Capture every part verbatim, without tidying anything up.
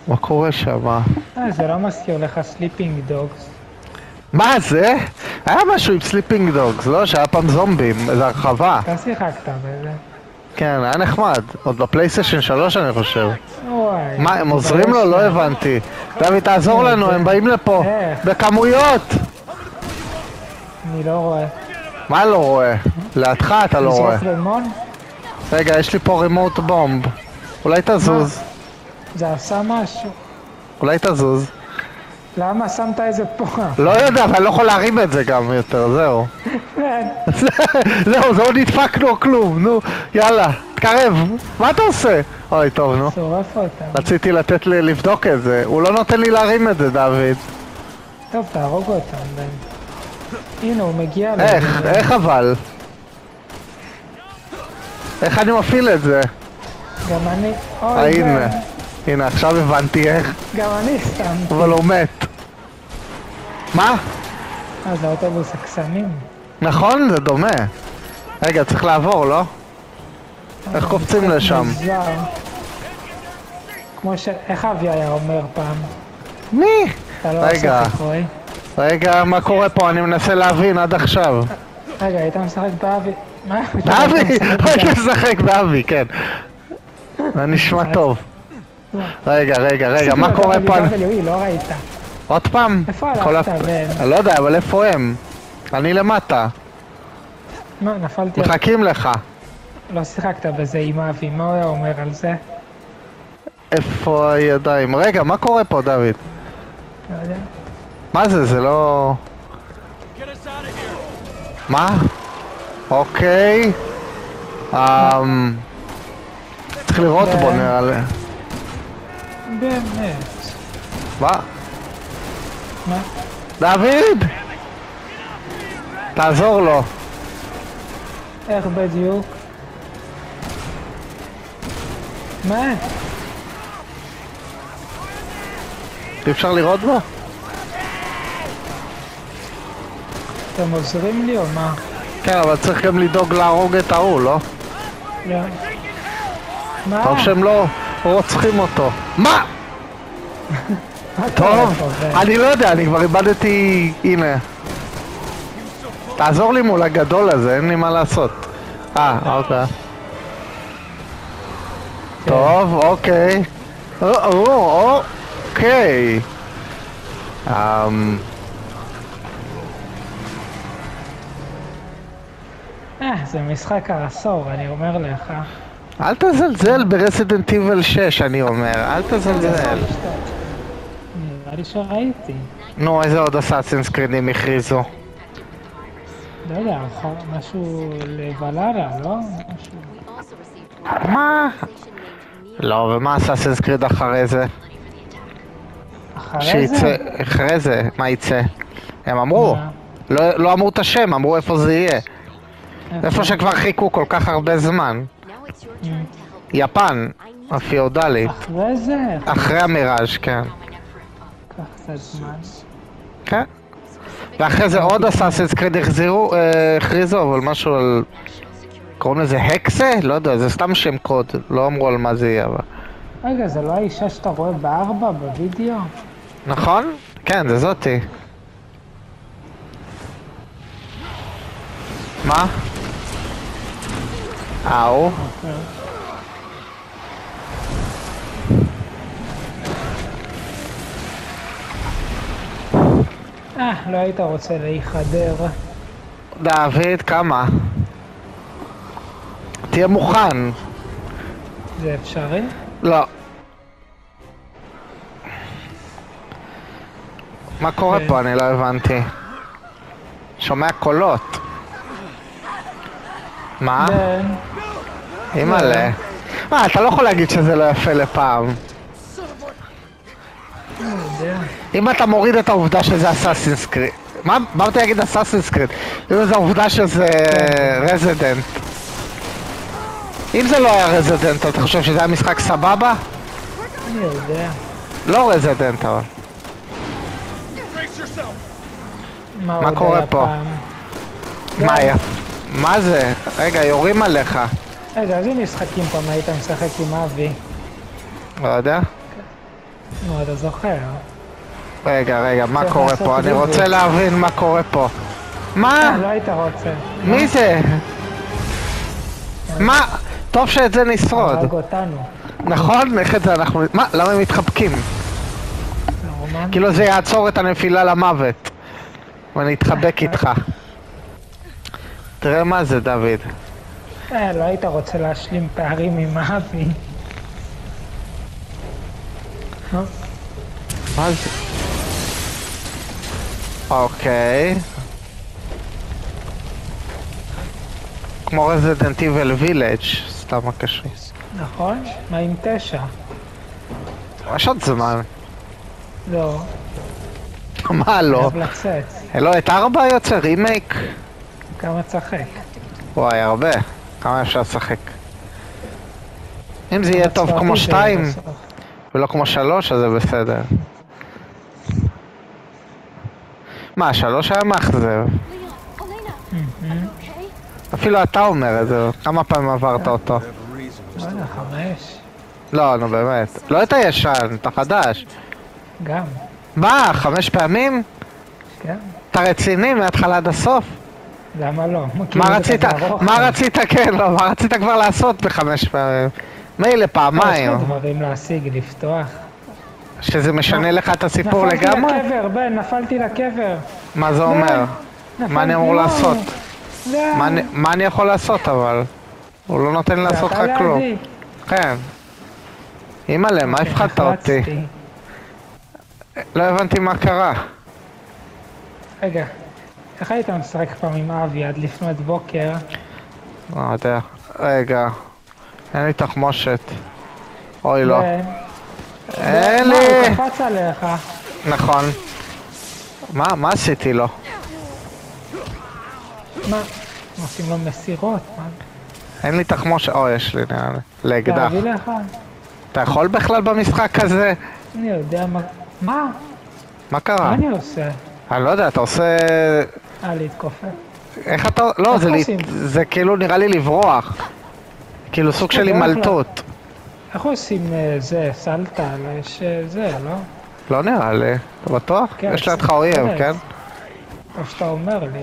מה קורה שם? אה, זה לא מזכיר לך סליפינג דוגס. מה זה? היה משהו עם סליפינג דוגס, לא? שהיה פעם זומבים, איזו הרחבה. אתה שיחקת בזה. כן, היה נחמד. עוד בפלייסטיישן שלוש אני חושב. וואי. מה, הם עוזרים לו? לא הבנתי. דוד, תעזור לנו, הם באים לפה. בכמויות! אני לא רואה. מה לא רואה? לידך אתה לא רואה. לזרוק רימון? רגע, יש לי פה רימוט בומב. אולי תזוז. זה עשה משהו. אולי תזוז. למה שמת איזה פה? לא יודע, אבל אני לא יכול להרים את זה גם יותר, זהו. זהו, זה לא נדפק לו כלום, נו, יאללה, תקרב. מה אתה עושה? אוי, טוב, נו. שורף אותם. רציתי לתת לי לבדוק את זה, הוא לא נותן לי להרים את זה, דוד. טוב, תהרוג אותם. הנה, הוא מגיע. איך? איך אבל? איך אני מפעיל את זה? גם אני... אה, הנה. הנה, עכשיו הבנתי איך. גם אני שמתי. אבל הוא מת. מה? אה, זה האוטובוס הקסמים. נכון, זה דומה. רגע, צריך לעבור, לא? איך קופצים לשם? כמו ש... איך אבי היה אומר פעם? מי? רגע. רגע, מה קורה פה? אני מנסה להבין עד עכשיו. רגע, היית משחק באבי? מה? באבי? היית משחק באבי, כן. זה נשמע טוב. רגע, רגע, רגע, מה קורה פה? לא ראית. עוד פעם? איפה הלכת, בן? אני לא יודע, אבל איפה הם? אני למטה. מה, נפלתי... מחכים לך. לא שיחקת בזה עם אבי, מה הוא היה אומר על זה? איפה הידיים? רגע, מה קורה פה, דוד? לא יודע. מה זה? זה לא... מה? אוקיי. אממ... צריך לראות בו נראה לי. באמת. מה? מה? דוד! תעזור לו. איך בדיוק? מה? אי אפשר לראות בו? אתם עוזרים לי או מה? כן, אבל צריך גם לדאוג להרוג את ההוא, לא? לא. מה? טוב שהם לא רוצחים אותו. מה? טוב, אני לא יודע, אני כבר איבדתי... הנה. תעזור לי מול הגדול הזה, אין לי מה לעשות. אה, אוקיי. טוב, אוקיי. אוקיי. אממ... אה, זה משחק העשור, אני אומר לך. אל תזלזל ברסידנט איבל שש, אני אומר, אל תזלזל. נראה לי שראיתי. נו, איזה עוד אסאסינס קרידים הכריזו? לא יודע, משהו לוולאלה, לא? מה? לא, ומה אסאסינס קריד אחרי זה? אחרי זה? אחרי זה, מה יצא? הם אמרו, לא אמרו את השם, אמרו איפה זה יהיה. איפה שכבר חיכו כל כך הרבה זמן. יפן, הפיאודלית. אחרי זה? אחרי המיראז', כן. קח קצת זמן. כן. ואחרי זה עוד אסאסינס קריד החזירו, הכריזו, אבל משהו על... קוראים לזה הקסה? לא יודע, זה סתם שם קוד, לא אמרו על מה זה יהיה, אבל... רגע, זה לא האישה שאתה רואה בארבע בווידאו? נכון? כן, זה זאתי. מה? אהו. אה, לא היית רוצה להיחדר. דוד, כמה? תהיה מוכן. זה אפשרי? לא. מה קורה פה? אני לא הבנתי. שומע קולות. מה? אימא'לה. מה, אתה לא יכול להגיד שזה לא יפה לפעם. אם אתה מוריד את העובדה שזה אסאסינס קריד. מה באתי להגיד אסאסינס קריד? אם זה העובדה שזה רזידנט. אם זה לא היה רזידנט, אתה חושב שזה היה משחק סבבה? אני יודע. לא רזידנט אבל. מה קורה פה? מה היה? מה זה? רגע, יורים עליך. רגע, איזה משחקים פעם היית משחק עם אבי? לא יודע. נו, אתה זוכר. רגע, רגע, מה צריך קורה לעשות פה? אני ריבוט. רוצה להבין מה קורה פה. אה, מה? לא היית רוצה. מי זה? מה? טוב שאת זה נשרוד. הרג אותנו. נכון? איך את זה אנחנו... מה? למה הם מתחבקים? נורמן. כאילו זה יעצור את הנפילה למוות. ואני אתחבק איתך. תראה מה זה, דוד. אה, לא היית רוצה להשלים פערים עם אבי. נו, מה זה? אוקיי. כמו רזידנט איבל וילג' סתם הקשור. נכון? מה עם תשע? יש עוד זמן. לא, מה לא? חייב לצאת. לא, את ארבע יוצא רימייק? כמה צחק. וואי, הרבה. כמה אפשר לשחק? אם זה יהיה טוב כמו שתיים ולא כמו שלוש, אז זה בסדר. מה, שלוש היה מאכזב? אפילו אתה אומר את זה, כמה פעמים עברת אותו? לא יודע, חמש. לא, נו באמת. לא את הישן, את החדש. גם, מה, חמש פעמים? כן. אתה רציני מההתחלה עד הסוף? למה לא? מה רצית, מה רצית, כן, לא, מה רצית כבר לעשות בחמש פעמים? מילא פעמיים. יש לך דברים להשיג, לפתוח. שזה משנה לך את הסיפור נפלתי לגמרי? לקבר, בן, נפלתי לקבר. מה זה אומר? מה אני אמור לעשות? מה אני- מה אני יכול לעשות אבל? הוא לא נותן לעשות לך כלום. כן. אימא'לה, מה הפחדת אותי? לא הבנתי מה קרה. רגע, איך היית משחק פעם עם אבי עד לפנות בוקר? לא יודע. רגע. אין לי תחמושת. אוי לא. בן, אין מה, לי! הוא קפץ עליך. נכון. מה? מה עשיתי לו? מה? עושים לו מסירות, מה? אין לי תחמושת. או, יש לי נראה לי. לאקדח. להביא לך? אתה יכול בכלל במשחק הזה? אני יודע מה... מה? מה קרה? מה אני עושה? אני לא יודע, אתה עושה... אה, להתכופף. איך אתה... לא, איך זה, לי... עושים? זה כאילו נראה לי לברוח. כאילו סוג של בדרך כלל. הימלטות. איך עושים אה, זה, סלטה? יש אה, זה, לא? לא נראה לי. אתה בטוח? כן, יש לידך זה- אויב, כן. כן? או שאתה אומר לי.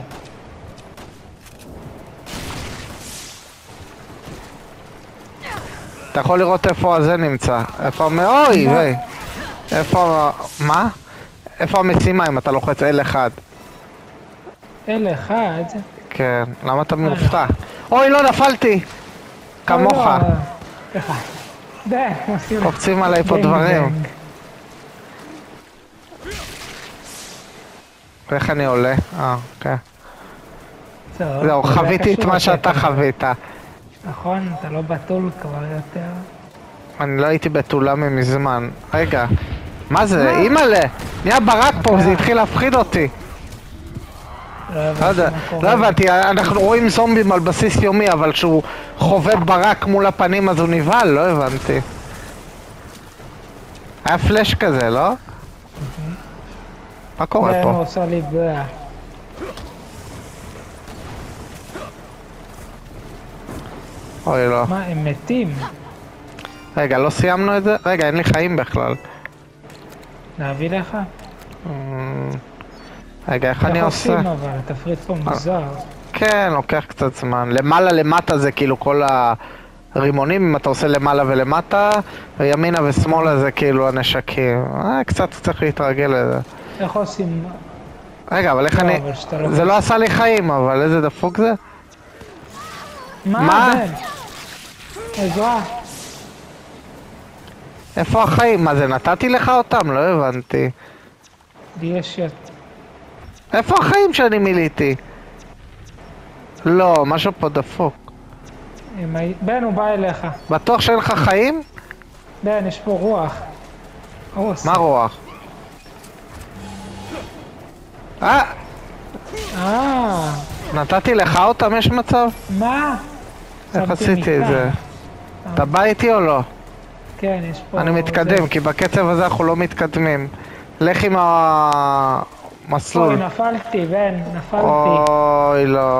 אתה יכול לראות איפה הזה נמצא. איפה... אוי, מה? ויי. איפה... מה? איפה המשימה אם אתה לוחץ אל אחד? אלה אחד. כן. למה אתה מופתע? אוי, לא, נפלתי! כמוך. או, לא, ככה. די, עושים... קופצים עליי פה בנג דברים. בנג. ואיך אני עולה? אה, אוקיי. טוב, זהו, זה חוויתי את קשור מה שאתה לקטע. חווית. נכון, אתה לא בתול כבר יותר. אני לא הייתי בתולה ממזמן. רגע, מה זה? מה? אימא'לה! נהיה ברק פה, מה? זה התחיל להפחיד אותי. לא לא הבנתי יודע, מה קורה. לא הבנתי, אנחנו רואים זומבים על בסיס יומי, אבל כשהוא חווה ברק מול הפנים אז הוא נבהל, לא הבנתי. היה פלאש כזה, לא? מה קורה בן פה? עושה לי בעיה. אוי לא. מה, הם מתים? רגע, לא סיימנו את זה? רגע, אין לי חיים בכלל. להביא לך? אמ, רגע, איך אני איך עושה? עושים אבל? התפריט פה מוזר. כן, לוקח קצת זמן. למעלה למטה זה כאילו כל הרימונים, אם אתה עושה למעלה ולמטה, וימינה ושמאלה זה כאילו הנשקים. אה, קצת צריך להתרגל לזה. איך עושים? רגע, אבל איך לא, אני... אבל שאתה לא זה לא עשה לי חיים, אבל איזה דפוק זה? מה? מה? בן? עזרה. איפה החיים? מה זה, נתתי לך אותם? לא הבנתי. לי יש... איפה החיים שאני מיליתי? לא, משהו פה דפוק. אם הי- בן, הוא בא אליך. בטוח שאין לך חיים? בן, יש פה רוח. הוא עושה. מה רוח? אה, אה, נתתי לך אותם, יש מצב? מה? איך שמתי עשיתי את מיטה. זה? אתה בא איתי או לא? כן, יש פה... אני מתקדם, זה. כי בקצב הזה אנחנו לא מתקדמים. לך עם המסלול. אוי, נפלתי, בן, נפלתי. אוי, לא.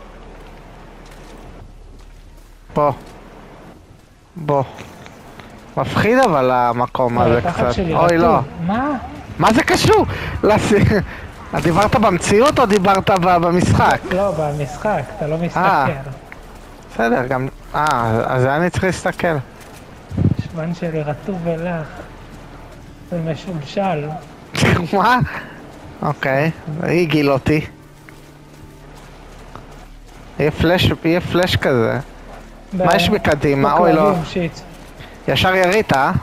בוא. בוא. מפחיד אבל המקום הזה התחת קצת. שלי אוי רטוב. לא. מה? מה זה קשור? לס... דיברת במציאות או דיברת ב- במשחק? לא, במשחק, אתה לא אה. מסתכל. בסדר, גם... אה, אז אני צריך להסתכל. השבן שלי רטוב ולח. ומשולשל. מה? אוקיי, היא הגיל אותי. יהיה פלש, יהיה פלש כזה. מה יש מקדימה? אוי לא. שיט. ישר ירית, אה?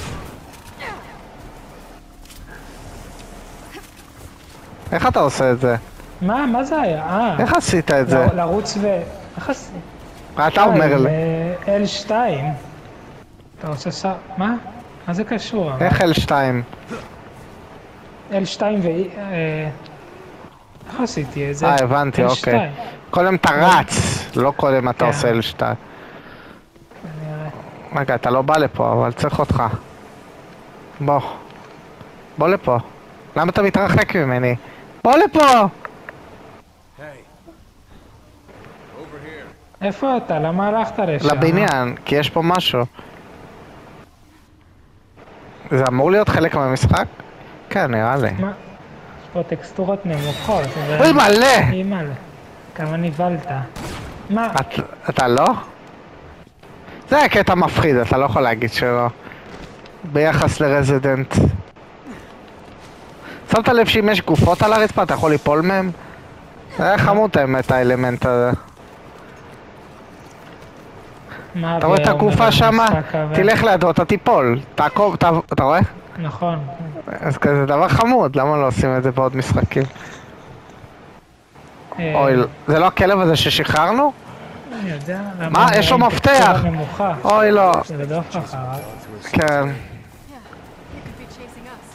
איך אתה עושה את זה? מה? מה זה היה? אה. איך עשית את זה? ל- לרוץ ו... איך עשית? אתה אומר לי. אל שתיים. אתה רוצה ש... מה? מה זה קשור? איך אל שתיים? אל שתיים ו... אה, איך עשיתי את זה? אה, הבנתי, אל אוקיי. שתיים. קודם אתה רץ, לא קודם אתה כן. עושה אל שתיים. נראה. רגע, אתה לא בא לפה, אבל צריך אותך. בוא. בוא לפה. למה אתה מתרחק ממני? בוא לפה! איפה אתה? למה הלכת לשם? לבניין, כי יש פה משהו. זה אמור להיות חלק מהמשחק? כן, נראה לי. מה? יש פה טקסטורות נמוכות. זה- אוי, מלא! אימא'לה. כמה נבלת. מה? את- אתה לא? זה היה קטע מפחיד, אתה לא יכול להגיד שלא. ביחס לרזידנט. שמת לב שאם יש גופות על הרצפה, אתה יכול ליפול מהם? זה היה חמוד האמת, האלמנט הזה. מה אתה רואה את אבי הגופה אומר שמה? במשחק, אבל- תלך לידו, אתה תיפול. תעקוב, אתה אתה רואה? נכון. אז כזה דבר חמוד, למה לא עושים את זה בעוד משחקים? אה, אוי, זה לא הכלב הזה ששחררנו? אני יודע. למה מה? יש לו אין מפתח! טקסטורה נמוכה? אוי לא, לרדוף אחריו. כן. Yeah, he could be chasing us.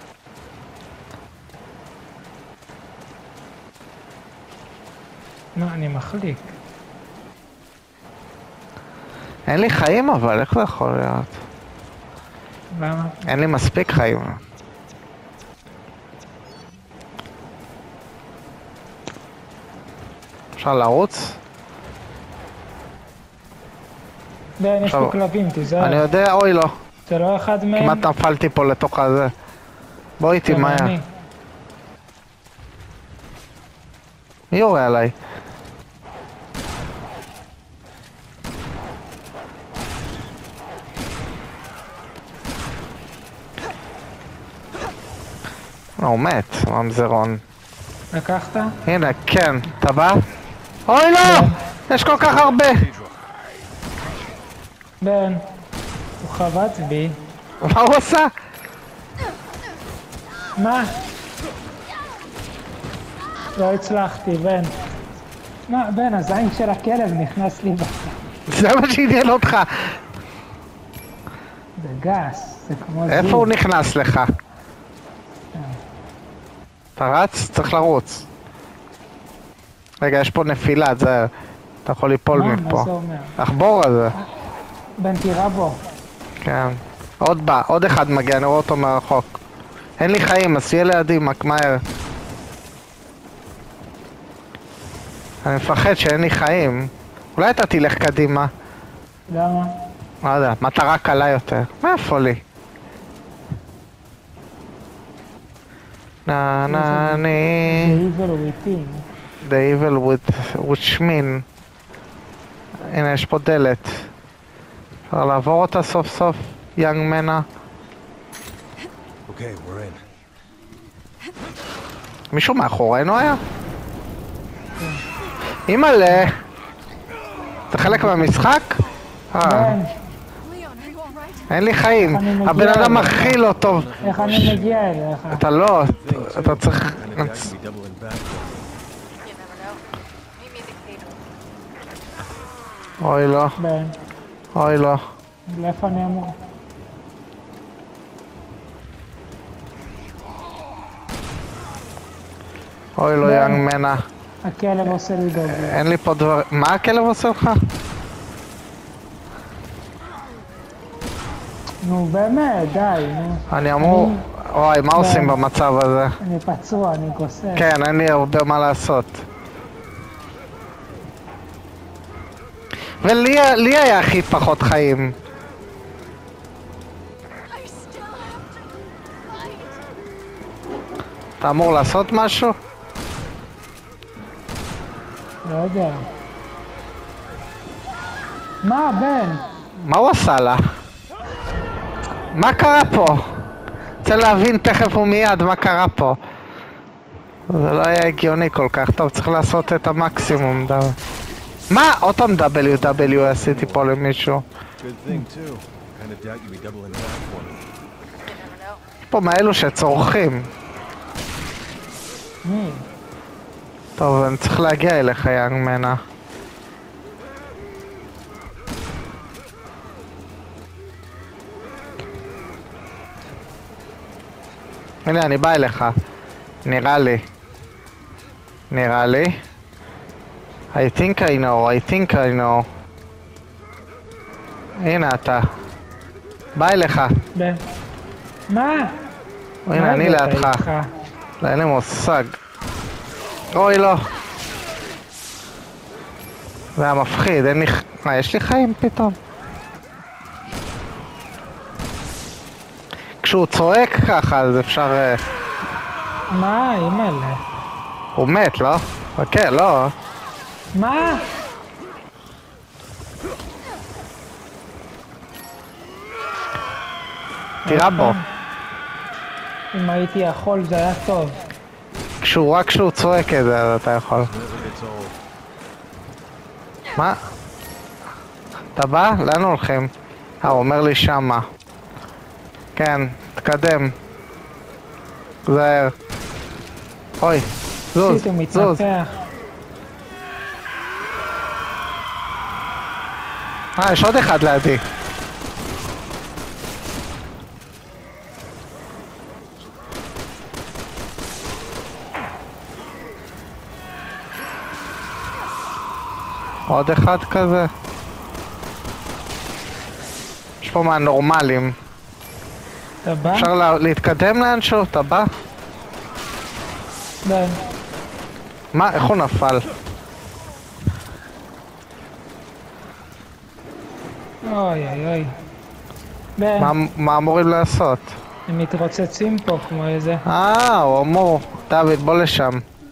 מה, אני מחליק. אין לי חיים אבל, איך זה יכול להיות? למה? אין לי מספיק חיים. אפשר לרוץ? בן, יש עכשיו- פה כלבים, תיזהר. אני יודע, אוי לא. זה לא אחד מהם? כמעט נפלתי פה לתוך הזה. בוא איתי גם מהר. אני. מי יורה עליי? לא, הוא מת, ממזרון. לקחת? הנה, כן, אתה בא? אוי לא! יש כל כך הרבה! בן, הוא חבט בי. מה הוא עשה? מה? לא הצלחתי, בן. מה, בן, הזין של הכלב נכנס לי בצד. זה מה שעניין אותך. זה גס, זה כמו זיו. איפה הוא נכנס לך? אתה רץ? צריך לרוץ. רגע, יש פה נפילה, זה... אתה יכול ליפול מה? מה מפה. זה אומר? החבור הזה. בן, תירה בו. כן. עוד בא, עוד אחד מגיע, אני רואה אותו מרחוק. אין לי חיים, אז תהיה לידי, מק- מהר. אני מפחד שאין לי חיים. אולי אתה תלך קדימה. למה? לא יודע, מטרה קלה יותר. מאיפה לי? נה נה זה ני... evil within. The evil with... which mean... הנה, יש פה דלת. אפשר לעבור אותה סוף סוף, יאנג מנה. Okay, we're in. מישהו מאחורינו היה? אימא'לה! זה חלק מהמשחק? אה, בן, Leon, are you all right? אין לי חיים. אני מגיע הבן אדם אליך. מכיל אותו. איך אני מגיע אליך? אתה לא, אתה צריך... Kind of guy could be doubling back. You never know. Meet me at the cathedral. אוי לא, בן, אוי לא. לאיפה אני אמור? אוי לא, בן. יאנג מנה. הכלב עושה לי דוגי. אין לי פה דבר... מה הכלב עושה לך? נו באמת, די, נו. אני אמור... וואי, מה עושים במצב הזה? אני פצוע, אני גוסס. כן, אין לי הרבה מה לעשות. ולי לי היה הכי פחות חיים. אתה אמור לעשות משהו? לא יודע. מה, בן? מה הוא עשה לה? מה קרה פה? רוצה להבין תכף ומיד מה קרה פה. זה לא היה הגיוני כל כך. טוב, צריך לעשות את המקסימום. דבר. מה? עוד פעם דאבליו דאבליו עשיתי פה למישהו. Good thing too. Kind of doubt you'd be doubling back for me. You never know. פה מאלו שצורכים. מי? טוב, אני צריך להגיע אליך, יאנג מנה. הנה, אני בא אליך. נראה לי. נראה לי. I think I know, I think I know. הנה אתה. בא אליך. בן. מה? הנה, מה אני הבאת לידך. איתך? לא, אין לי מושג. אוי, לא. זה היה מפחיד, אין לי... מה, יש לי חיים פתאום? כשהוא צועק ככה, אז אפשר... אה, מה, אימא'לה? הוא מת, לא? אוקיי, לא. מה? תירה בו. אם הייתי יכול זה היה טוב. כשהוא, רק כשהוא צועק את זה, אז אתה יכול. Never gets old. מה? אתה בא? לאן הולכים? אה, הוא אומר לי שמה. כן, תקדם. זהר. אוי, זוז, פתאום זוז. מתנפח. אה, יש עוד אחד לידי. עוד אחד כזה. יש פה מהנורמלים. אתה בא? אפשר לה... להתקדם לאנשהו? אתה בא? בן. מה? איך הוא נפל? אוי אוי אוי. בן. מה, מה אמורים לעשות? הם מתרוצצים פה כמו איזה... אה, הוא אמור. דוד, בוא לשם.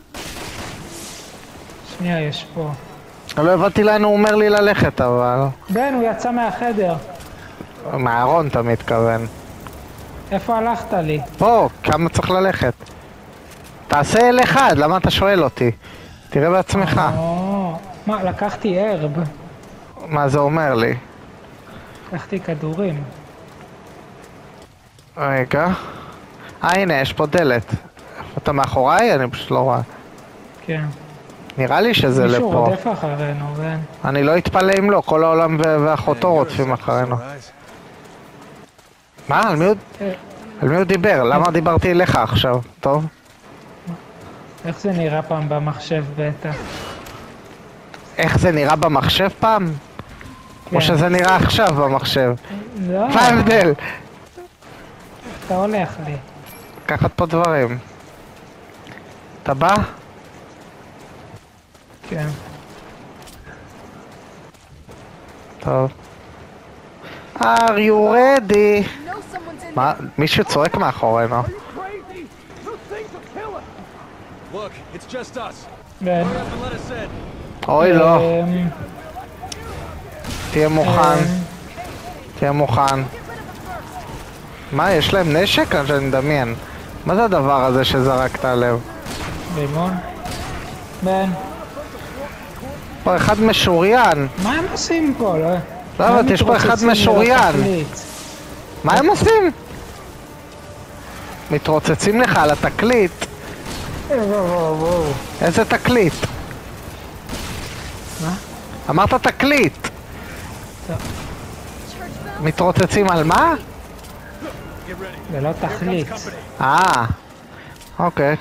שנייה, יש פה. לא הבנתי לאן הוא אומר לי ללכת, אבל... בן, הוא יצא מהחדר. מהארון אתה מתכוון. איפה הלכת לי? פה, כמה צריך ללכת? תעשה אל אחד, למה אתה שואל אותי? תראה בעצמך. או, מה, לקחתי הרב. מה זה אומר לי? לקחתי כדורים. רגע. אה, הנה, יש פה דלת. אתה מאחוריי? אני פשוט לא רואה. כן. נראה לי שזה מישהו לפה. רודף אחרינו, בן. אני לא אתפלא אם לא, כל העולם ו- ואחותו Man, you're a רודפים sucker, אחרינו. surprise. מה? על מי הוא... אה, על מי הוא דיבר? למה דיברתי אליך עכשיו? טוב. איך זה נראה פעם במחשב בטח? איך זה נראה במחשב פעם? או כן. שזה נראה עכשיו במחשב? לא, מה ההבדל? אתה הולך לי. לקחת פה דברים. אתה בא? כן. טוב. are you ready? מה? מישהו צועק מאחורינו. Look, it's just us. בן. Hurry up and let us in. אוי לא, אמ, תהיה מוכן, אמ, תהיה מוכן. מה, יש להם נשק? אני מדמיין. מה זה הדבר הזה שזרקת עליהם? רימון. בן. פה אחד משוריין. מה הם עושים פה? לא, לא, הם אבל יש פה אחד מתרוצצים ללא משוריין. תכלית. מה הם עושים? מתרוצצים לך על התקליט. וואו, וואו, וואו. איזה תקליט? מה? אמרת תקליט. טוב. מתרוצצים על מה? זה לא תכלית. אה, אוקיי.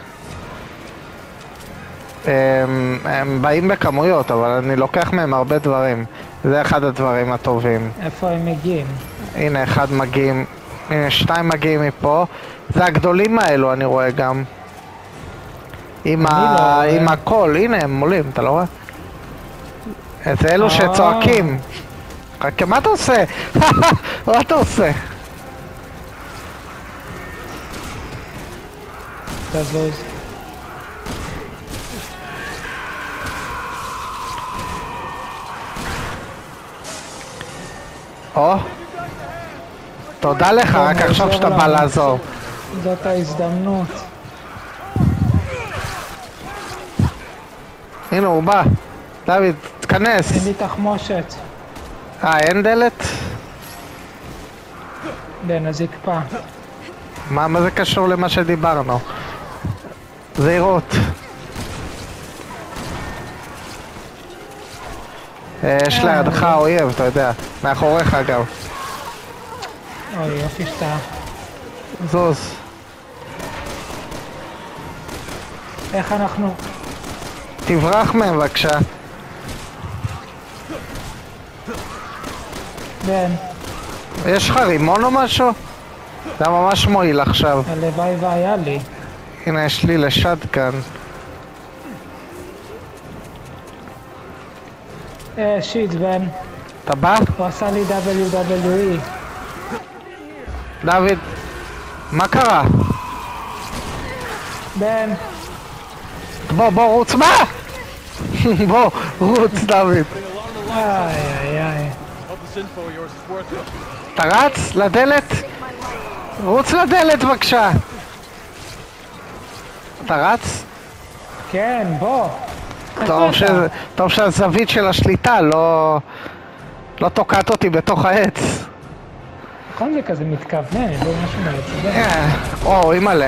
הם, הם באים בכמויות, אבל אני לוקח מהם הרבה דברים. זה אחד הדברים הטובים. איפה הם מגיעים? הנה, אחד מגיעים, הנה, שתיים מגיעים מפה. זה הגדולים האלו, אני רואה גם. עם, אני ה... לא רואה. עם הקול, הנה, הם עולים, אתה לא רואה? זה אלו אה. שצועקים. חכה, מה אתה עושה? מה אתה עושה? תזוז. או, תודה לך, רק עכשיו שאתה בא לעזור. זאת ההזדמנות. הנה הוא בא. דוד, תכנס. אין לי תחמושת. אה, אין דלת? כן, אז יקפא. מה, מה זה קשור למה שדיברנו? זהירות. יש לידך אויב, אתה יודע. מאחוריך גם. אוי, יופי שאתה. זוז. איך אנחנו? תברח מהם בבקשה. כן, יש לך רימון או משהו? זה ממש מועיל עכשיו. הלוואי והיה לי. הנה יש לי לשטגן. אה, שיט, בן. אתה בא? הוא עשה לי דאבליו דאבליו אי. דוד, מה קרה? בן. בוא, בוא, רוץ, מה? בוא, רוץ, דוד. איי, איי, איי. Hope this info of yours is worth it. אתה רץ לדלת? רוץ לדלת בבקשה. אתה רץ? כן, בוא. טוב, ש... טוב שהזווית של השליטה לא... לא תוקעת אותי בתוך העץ. נכון זה כזה מתכוונן, לא משהו מעצבן. אה, או, אימא'לה.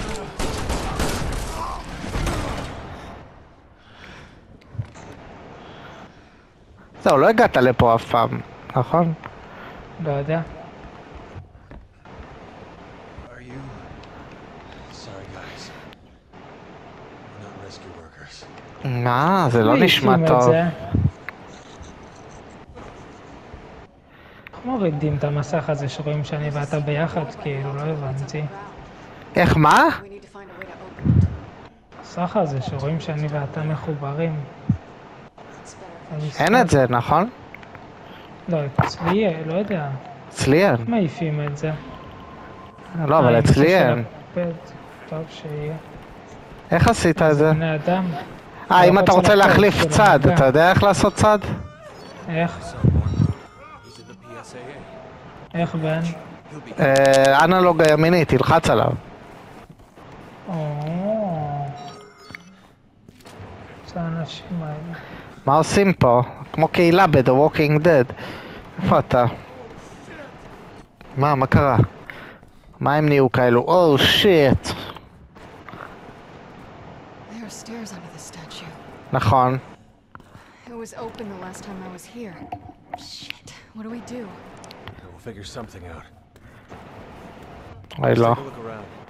זהו, לא הגעת לפה אף פעם, נכון? לא יודע. Are you? Sorry, guys. We're not rescue workers. מה? זה לא מי נשמע הקים את טוב. זה? איך מורידים את המסך הזה שרואים שאני ואתה ביחד? כאילו, לא הבנתי. איך, מה? We need to find a way to open it. המסך הזה שרואים שאני ואתה מחוברים. אין את זה, נכון? לא, אצלי, לא יודע. אצלי אין. איך מעיפים את זה? לא, אבל אה, אצלי עם אין. של הפד. טוב שיהיה. איך עשית את זה? בני אדם. אה, אם אתה רוצה לפד להחליף של צד, המגע. אתה יודע איך לעשות צד? איך? Someone. He's in the P S A A. איך בן? He'll be. אה, אנלוג הימיני, תלחץ עליו. או... זה האנשים האלה. מה עושים פה? כמו קהילה ב-The Walking Dead. איפה אתה? מה, מה קרה? מה הם נהיו כאלו? או, שיט. There are stairs under the statue. נכון. It was open the last time I was here. Shit. What do we do? We'll figure something out. אוי, לא. Take a look around.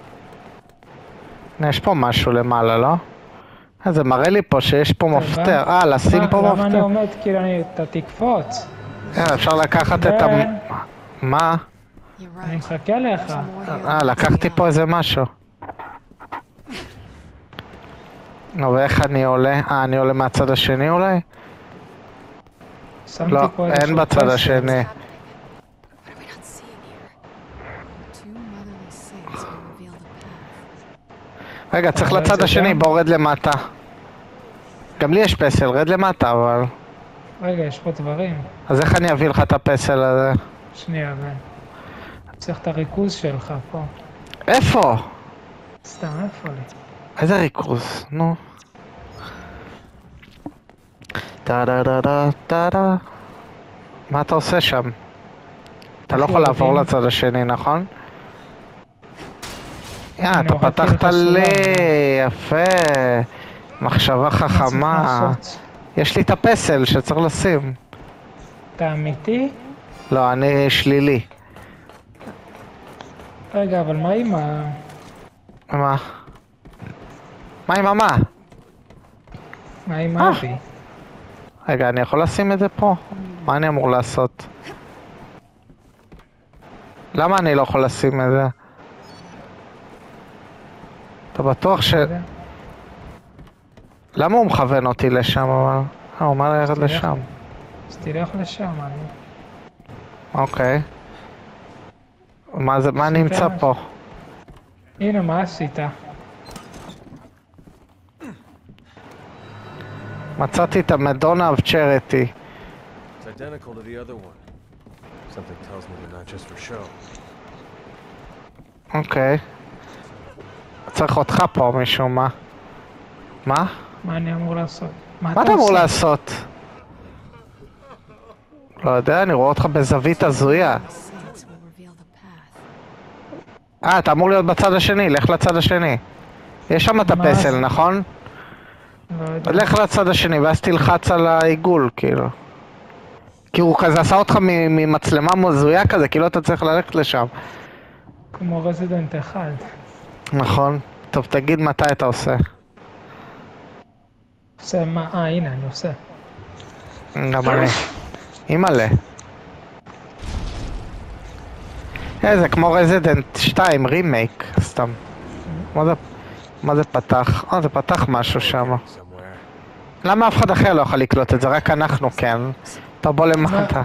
הנה, יש פה משהו למעלה, לא? אה, זה מראה לי פה שיש פה מפתח. אה, לשים פה למה אני מפתח. עומד? כאילו אני... אתה תקפוץ. אה, אפשר לקחת את ה... בן, מה? You're אני right. מחכה לך. There's more here אה, than לקחתי meets the פה eye. איזה משהו. נו, ואיך אני עולה? אה, אני עולה מהצד השני אולי? שמתי לא, פה איזשהו אין בצד פסל. השני. What are we not seeing here? Two motherly saints who reveal the path. רגע, צריך אבל לצד זה השני, גם- בוא רד למטה. גם לי יש פסל, רד למטה, אבל... רגע, יש פה דברים. אז איך אני אביא לך את הפסל הזה? שנייה, בן. צריך את הריכוז שלך פה. איפה? סתם, איפה לי? איזה ריכוז? נו. טה דה דה דה דה דה. מה אתה עושה שם? אתה לא יכול לעבור ילדים. לצד השני, נכון? יא, אני אתה הורדתי פתחת לך לי, סולם. יפה. מחשבה מה צריך חכמה. לעשות? יש לי את הפסל שצריך לשים. אתה אמיתי? לא, אני שלילי. רגע, אבל מה עם ה... מה? מה עם מה? מה עם אה. אבי? רגע, אני יכול לשים את זה פה? מה אני אמור לעשות? למה אני לא יכול לשים את זה? אתה בטוח ש... לא יודע. למה הוא מכוון אותי לשם אבל? אה, הוא אומר לי ללכת תלך. לשם. אז תלך לשם, אני... אוקיי. מה זה, מה נמצא כן. פה? הנה, מה עשית? מצאתי את המדונה of charity. It's identical to the other one. Something tells me they're not just for show. אוקיי. צריך אותך פה משום מה. מה? מה אני אמור לעשות? מה אתה אמור עושה? לעשות? לא יודע, אני רואה אותך בזווית הזויה. Saints will reveal the path. אה, אתה אמור להיות בצד השני, לך לצד השני. יש שם את מה הפסל, זה? נכון? לא יודע. לך לצד השני ואז תלחץ על העיגול, כאילו. כי הוא כזה עשה אותך מ- ממצלמה מזויה כזה, כאילו אתה צריך ללכת לשם. כמו רזידנט אחד. נכון. טוב, תגיד מתי אתה עושה. עושה מה? אה, הנה, אני עושה. גם אני. אימא'לה. אה, זה כמו רזידנט שתיים, רימייק, סתם. מה זה, מה זה פתח? אה, זה פתח משהו שם. Somewhere. למה אף אחד אחר לא יכול לקלוט את זה? רק אנחנו כן. אתה בוא למטה.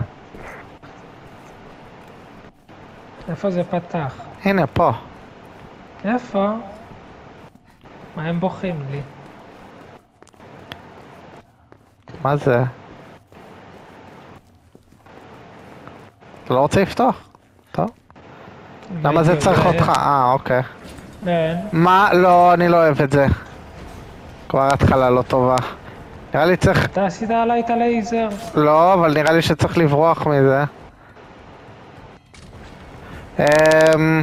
איפה זה פתח? הנה, פה. איפה? מה הם בוכים לי? מה זה? אתה לא רוצה לפתוח? טוב. למה זה צריך אותך? אה, אוקיי. כן. מה? לא, אני לא אוהב את זה. כבר התחלה לא טובה. נראה לי צריך... אתה עשית עליי את הלייזר? לא, אבל נראה לי שצריך לברוח מזה. אמ...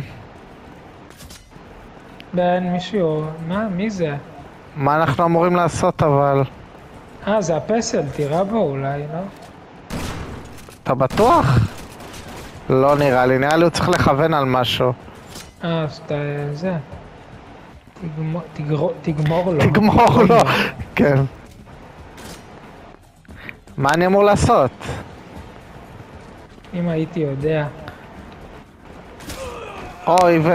בן מישהו, מה? מי זה? מה אנחנו אמורים לעשות אבל? אה, זה הפסל, תירה בו אולי, לא? אתה בטוח? לא נראה לי, נראה לי הוא צריך לכוון על משהו. אה, אז אתה... זה... תגמור, תגרו, תגמור לו. תגמור לו. כן. מה אני אמור לעשות? אם הייתי יודע. אוי ו...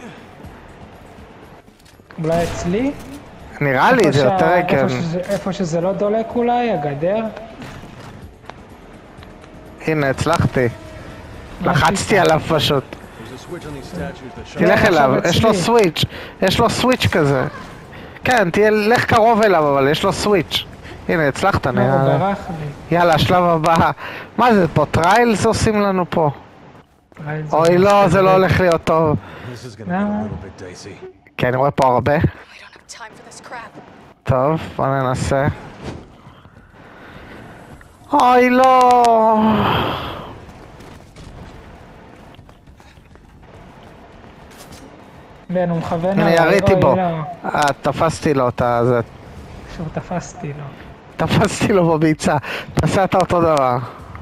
אולי אצלי? נראה לי איפה זה שה- יותר כן. איפה שזה- איפה שזה לא דולק אולי, הגדר? הנה, הצלחתי. מה לחצתי עשית? עליו פשוט. There's a switch on these statues that shut תלך עכשיו אליו, אצלי. יש לו סוויץ', יש לו סוויץ' כזה. כן, תהיה, לך קרוב אליו, אבל יש לו סוויץ'. הנה, הצלחת, לא, הוא נראה. ברח לי. יאללה, השלב הבא. מה זה פה, טריילס עושים לנו פה? ראי, זה אוי ממש לא, כזה. זה לא הולך להיות טוב. This is gonna get a No. little bit dicey. כן, אני רואה פה הרבה. I don't have time for this crap. טוב, בוא ננסה. אוי לא. בן, הוא מכוון אני עליי, יריתי אוי, בו. לא. אה, תפסתי לו את הזה. שוב תפסתי לו. תפסתי לו בביצה. תעשה אתה אותו דבר.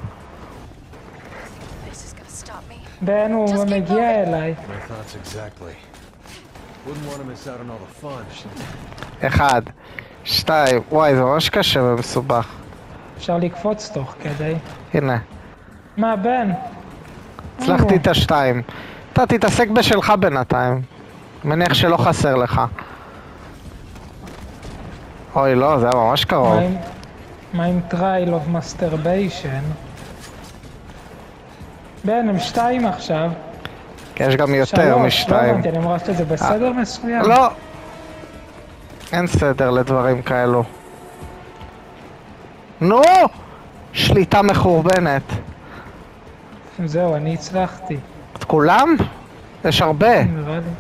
This is gonna stop me. בן, הוא Just keep מגיע אליי. My thoughts exactly. Wouldn't want to miss out on all the fun. אחד, שתיים, וואי זה ממש קשה ומסובך. אפשר לקפוץ תוך כדי. הנה, מה, בן? הצלחתי את השתיים. אתה תתעסק בשלך בינתיים. מניח שלא חסר לך. אוי לא, זה היה ממש קרוב. מה עם- מה עם טרייל אוף מסטרביישן? בן, הם שתיים עכשיו. כי יש גם יותר שלוש, לא משתיים. הבנתי, אני אמרה שזה בסדר מסוים? לא. אין סדר לדברים כאלו. נו! שליטה מחורבנת. זהו, אני הצלחתי. את כולם? יש הרבה. נראה לי.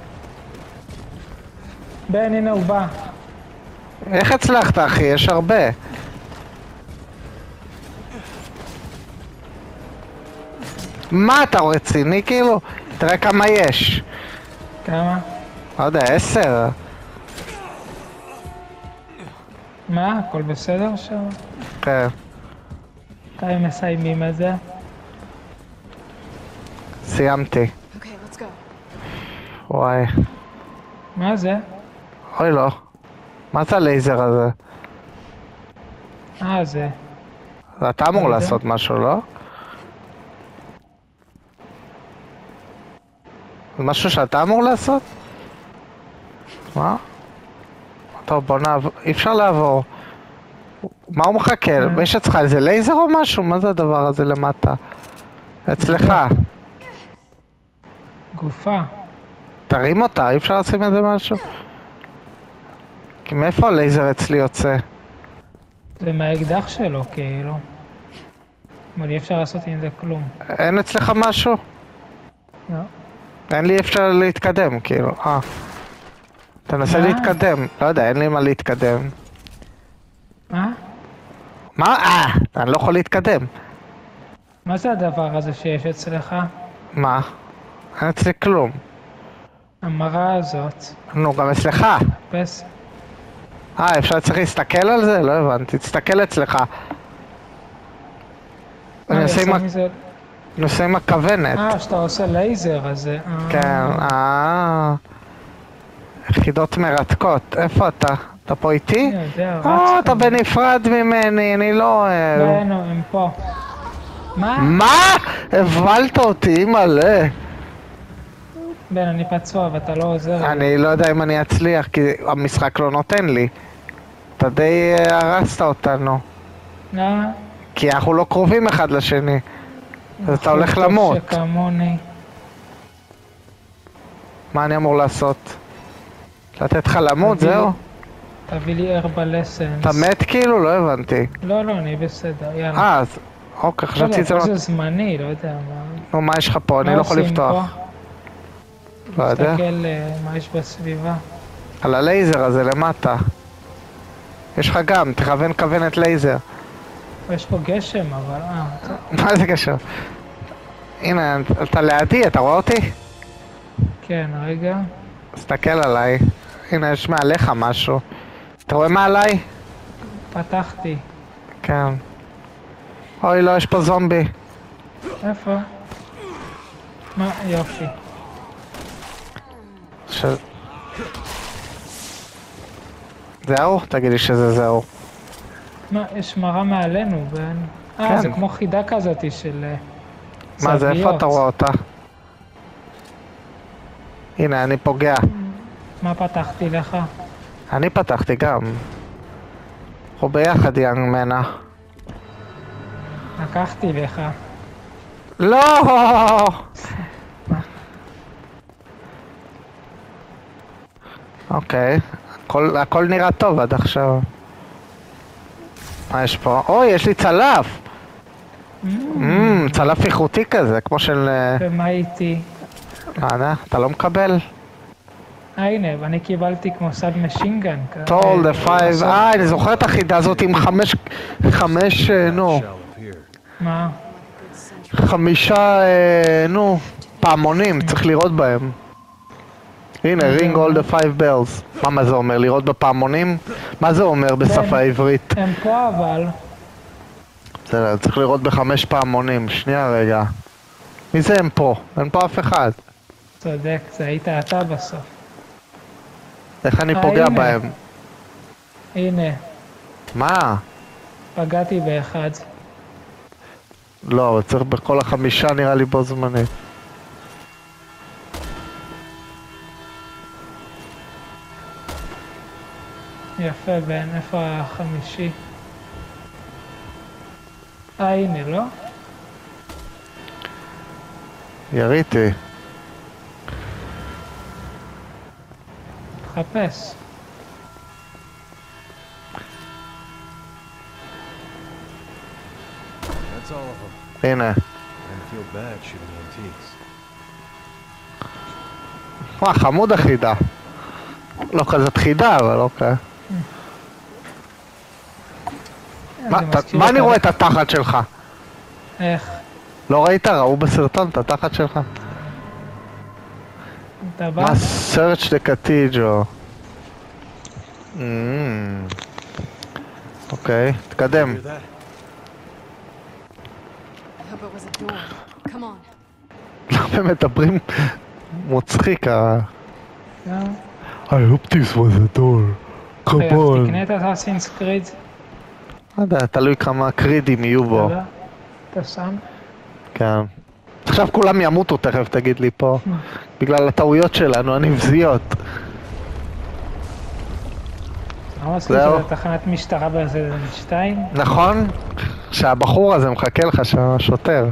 בן, הנה הוא בא. איך הצלחת אחי? יש הרבה. מה אתה רציני כאילו? תראה כמה יש. כמה? לא יודע, עשר. מה? הכל בסדר שם? כן. מתי הם מסיימים את זה? סיימתי. Okay, let's go. וואי. מה זה? אוי לא. מה זה הלייזר הזה? אה, זה. אתה אמור לא יודע. לעשות משהו, לא? זה משהו שאתה אמור לעשות? מה? טוב, בוא נעבור. אי אפשר לעבור. מה הוא מחכה? יש אצלך איזה לייזר או משהו? מה זה הדבר הזה למטה? אצלך. גופה. תרים אותה, אי אפשר לשים איזה משהו? כי מאיפה הלייזר אצלי יוצא? זה מהאקדח שלו, כאילו. אבל אי אפשר לעשות עם זה כלום. אין אצלך משהו? לא. אין לי אפשר להתקדם, כאילו. אה. תנסה מה? להתקדם. לא יודע, אין לי מה להתקדם. מה? מה? אה, אני לא יכול להתקדם. מה זה הדבר הזה שיש אצלך? מה? אין אצלי כלום. המראה הזאת. נו, גם אצלך. פס. אה, אפשר צריך להסתכל על זה? לא הבנתי. תסתכל אצלך. אני עושה עם ה- מזה... אני עושה עם הכוונת. אה, שאתה עושה לייזר, אז זה... אה. כן, אה... יחידות מרתקות. איפה אתה? אתה פה איתי? אני יודע, רץ. או, אתה בנפרד ממני, אני לא אוהב. לא, נו, הם פה. מה? מה? הבלת אותי, מלא. בן, אני פצוע ואתה לא עוזר לי. אני לא יודע אם אני אצליח, כי המשחק לא נותן לי. אתה די אה, הרסת אותנו. למה? כי אנחנו לא קרובים אחד לשני. אז אתה הולך למות. שכמוני. מה אני אמור לעשות? לתת לך למות, תביא לי- זהו? תביא לי הרבל אסנס. אתה מת כאילו? לא הבנתי. לא, לא, אני בסדר, יאללה. אה, אז... אוקיי, לא, חשבתי לא, זה פה לא... זה זמני, לא יודע מה. נו, מה יש לך פה? אני מה לא יכול עושים לפתוח. פה? לא יודע. תסתכל אה, מה יש בסביבה. על הלייזר הזה למטה. יש לך גם, תכוון כוונת לייזר. יש פה גשם, אבל... אה, טוב. מה זה קשור? הנה, אתה לידי, אתה רואה אותי? כן, רגע. תסתכל עליי. הנה, יש מעליך משהו. אתה רואה מה עליי? פתחתי. כן. אוי, לא, יש פה זומבי. איפה? מה? יופי. ש... זהו? תגידי שזה זהו. מה, יש מראה מעלינו, בן. אה, כן. זה כמו חידה כזאתי של... אה, מה זה, איפה זוויות. אתה רואה אותה? הנה, אני פוגע. מה פתחתי לך? אני פתחתי גם. אנחנו ביחד, יאנג מנה. לקחתי לך. לא! אוקיי, הכל, הכל נראה טוב עד עכשיו. מה יש פה? אוי, יש לי צלף! אממ, צלף איכותי כזה, כמו של... אה, ומה איתי? לא יודע, אתה לא מקבל? אה, הנה, ואני קיבלתי כמו סאב משינגן. טול, דה פייב... אה, אני זוכר את החידה הזאת עם חמש... חמש... אה, נו... Shall appear. מה? חמישה... אה, נו... פעמונים, צריך לראות בהם. הנה, ring all the five bells. מה, מה זה אומר? לראות בפעמונים? מה זה אומר בשפה העברית? הם פה אבל. בסדר, צריך לראות בחמש פעמונים. שנייה רגע. מי זה הם פה? אין פה אף אחד. צודק, זה היית אתה בסוף. איך אני אה, פוגע הנה. בהם? הנה, מה? פגעתי באחד. לא, אבל צריך בכל החמישה נראה לי בו זמנית. יפה, בן, איפה החמישי? אה, הנה, לא? יריתי. תחפש. That's all of them. הנה. I feel bad shooting antiques. וואה, חמוד החידה. לא כזאת חידה, אבל אוקיי. מה, זה אתה- מזכיר מה אותה- אני רואה את התחת שלך? איך? לא ראית? ראו בסרטון את התחת שלך? אתה בא? מה? search the cathedral. Mm. אוקיי, תקדם. Hear that? I hope it was a door. Come on. למה הם מדברים מוצחיק ה... גם. I hope this was a door. Come רגע, on. תקנה את אסאסינס קריד. לא יודע, תלוי כמה קרידים יהיו בו. אתה יודע? אתה שם? כן. עכשיו כולם ימותו תכף, תגיד לי פה. בגלל הטעויות שלנו, הנבזיות. לא מזכיר זהו. שזה תחנת משטרה ברזידנט שתיים? נכון? שהבחור הזה מחכה לך שם, שוטר.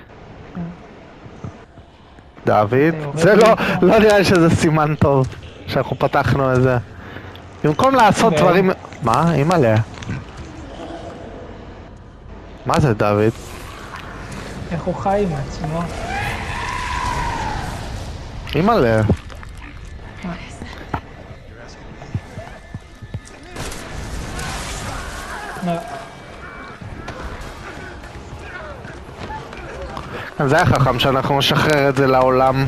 דוד? זה לא, לא נראה לי שזה סימן טוב, שאנחנו פתחנו את זה. במקום לעשות ו- דברים... מה? אימא'לה. מה זה דוד? איך הוא חי עם עצמו? אימא'לה. לא. זה היה חכם שאנחנו נשחרר את זה לעולם.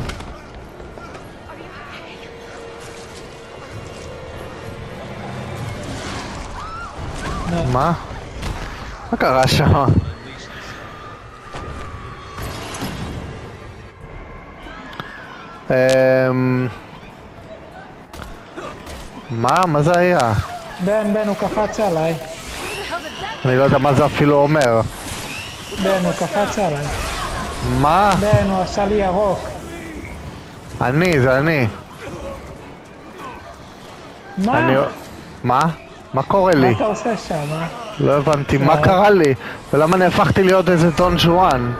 לא. מה? מה קרה שם? אמ... מה? מה זה היה? בן, בן, הוא קפץ עליי. אני לא יודע מה זה אפילו אומר. בן, הוא קפץ עליי. מה? בן, הוא עשה לי ירוק. אני, זה אני. מה? אני... מה? מה קורה מה לי? אתה עושה שם, אה? לא הבנתי, מה קרה לי? ולמה נהפכתי להיות איזה דון ז'ואן?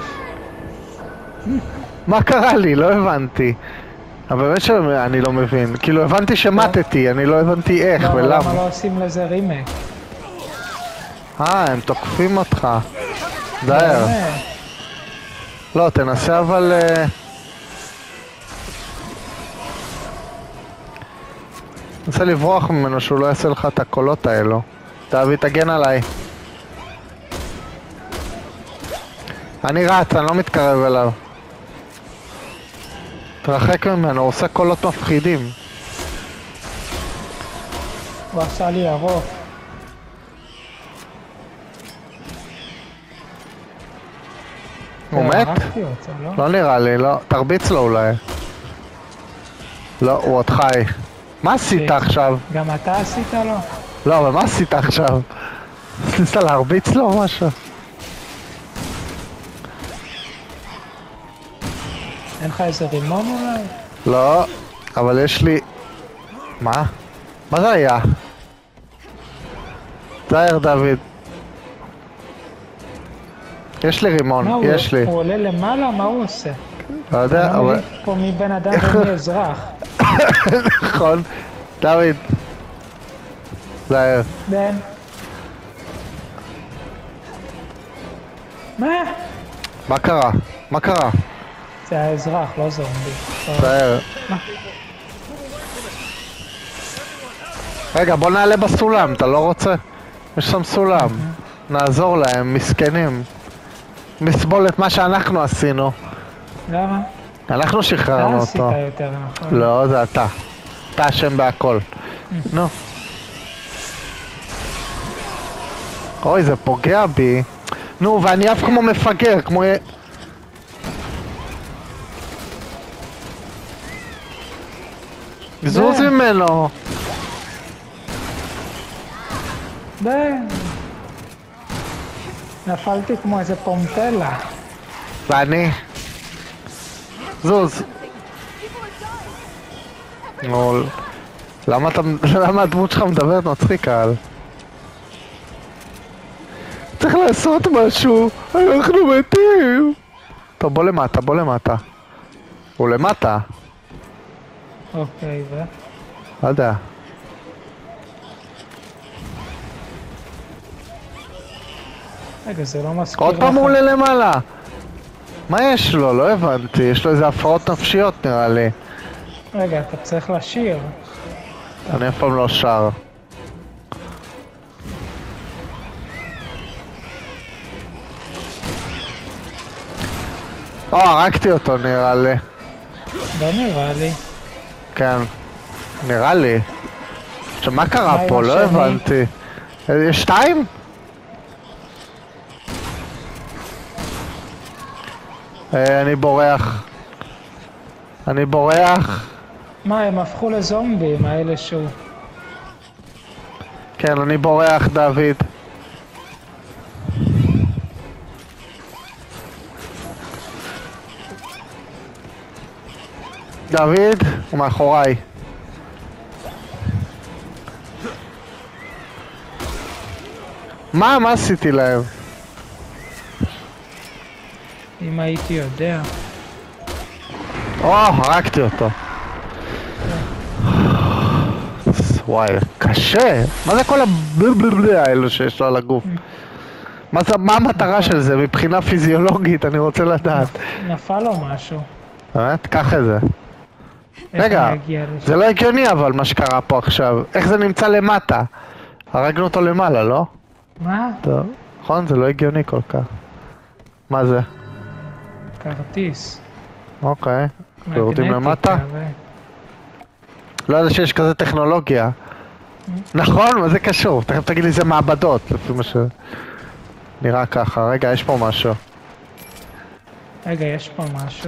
מה קרה לי? לא הבנתי. אבל באמת שאני לא מבין. כאילו הבנתי שמטתי, אני לא הבנתי איך לא, אבל ולמה. למה לא עושים לזה רימק? אה, הם תוקפים אותך. דייר. באמת. לא, תנסה אבל... אה, תנסה לברוח ממנו שהוא לא יעשה לך את הקולות האלו. דוד, תגן עליי. אני רץ, אני לא מתקרב אליו. תרחק ממנו, הוא עושה קולות מפחידים. הוא עשה לי ירוק. הוא מת? הרגתי אותו, לא? לא נראה לי, לא. תרביץ לו אולי. לא, הוא עוד חי. מה עשית עכשיו? גם אתה עשית לו? לא, אבל מה עשית עכשיו? ניסת להרביץ לו או משהו? אין לך איזה רימון אולי? לא, אבל יש לי... מה? מה זה היה? דייר דוד. יש לי רימון, מה, הוא- יש לי. הוא עולה למעלה? מה הוא עושה? לא יודע, אני לא אבל... מבין פה מי בן אדם ומי אזרח. נכון. דוד. דייר. בן. מה? מה קרה? מה קרה? זה האזרח, לא זומבי. דייר. רגע, בוא נעלה בסולם, אתה לא רוצה? יש שם סולם. נעזור להם, מסכנים. נסבול את מה שאנחנו עשינו. למה? אנחנו אתה שחררנו עשית אותו. יותר נכון. לא, זה אתה. אתה אשם בהכל. נו. אוי, זה פוגע בי. נו, ואני אף כמו מפגר, כמו... זוז ממנו. בן. נפלתי כמו איזה פומפלה. ואני... זוז. נו, למה אתה... למה הדמות שלך מדברת מצחיק על? צריך לעשות משהו, אנחנו מתים. טוב, בוא למטה, בוא למטה. הוא למטה. אוקיי, ו... לא יודע. רגע, זה לא מזכיר עוד פעם לך- הוא עולה למעלה. מה יש לו? לא הבנתי. יש לו איזה הפרעות נפשיות נראה לי. רגע, אתה צריך לשיר. אני אף פעם לא שר. או, הרגתי אותו נראה לי. לא נראה לי. כן. נראה לי. עכשיו, מה קרה מה עם פה? לא השני? הבנתי. אה, יש שתיים? אה, אני בורח. אני בורח. מה, הם הפכו לזומבים, האלה שהוא... כן, אני בורח, דוד. דוד, הוא מאחוריי. מה? מה עשיתי להם? אם הייתי יודע. או, הרגתי אותו. וואי, קשה. מה זה כל הבלבלבל האלו שיש לו על הגוף? מה זה- מה המטרה של זה מבחינה פיזיולוגית? אני רוצה לדעת. נפל לו משהו. באמת? קח את זה. איך רגע, אני אגיע לשם? זה לא הגיוני אבל מה שקרה פה עכשיו. איך זה נמצא למטה? הרגנו אותו למעלה, לא? מה? טוב. נכון? זה לא הגיוני כל כך. מה זה? כרטיס. אוקיי. יורדים מגנטיקה, למטה? ו- לא יודע שיש כזה טכנולוגיה. נכון? מה זה קשור? תכף תגיד לי זה מעבדות, לפי מה ש... נראה ככה. רגע, יש פה משהו. רגע, יש פה משהו.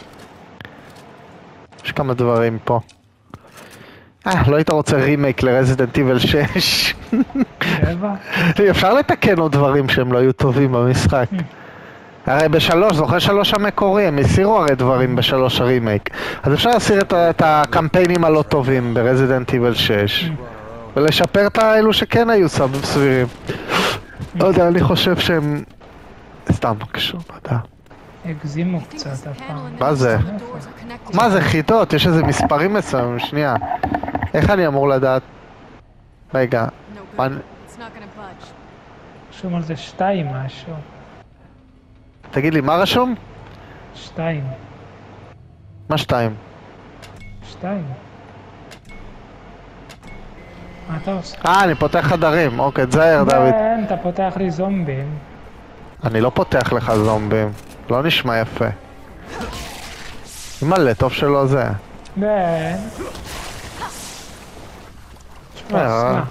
יש כמה דברים פה. אה, לא היית רוצה רימייק לרזידנט איבל שש. שבע? אפשר לתקן עוד דברים שהם לא היו טובים במשחק. הרי בשלוש, זוכר שלוש המקורי, הם הסירו הרי דברים בשלוש הרימייק. אז אפשר להסיר את, ה- את הקמפיינים הלא טובים ברזידנט איבל שש. ולשפר את האלו שכן היו סב- סבירים. לא יודע, אני חושב שהם... סתם, קשור, לא יודע. הגזימו I think קצת this הפעם. panel and מה זה? the doors are connected. מה זה חידות? יש איזה מספרים מסוימים, שנייה. איך אני אמור לדעת? רגע, No good. אני- It's not gonna budge. רשום על זה שתיים משהו. תגיד לי, מה רשום? שתיים. מה שתיים? שתיים. מה אתה עושה? אה, אני פותח חדרים. אוקיי, תזהר, דוד. כן, אתה פותח לי זומבים. אני לא פותח לך זומבים. לא נשמע יפה. מלא, טוב שלא זה. כן. יש פה אה. אסלה.